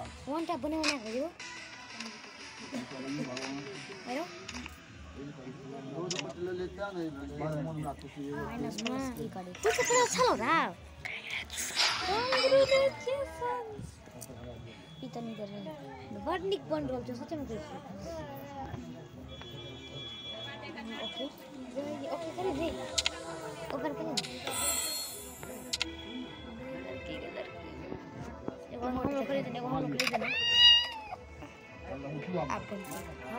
वान tap बनाएको यो हेरो माइनसमा के गरे त्यसो कुरा छ ल र इतनी देर में वर्निक बन रोल जो सच में ओके ओके करे रे ओकर करे एगो हम लोग करे देने आप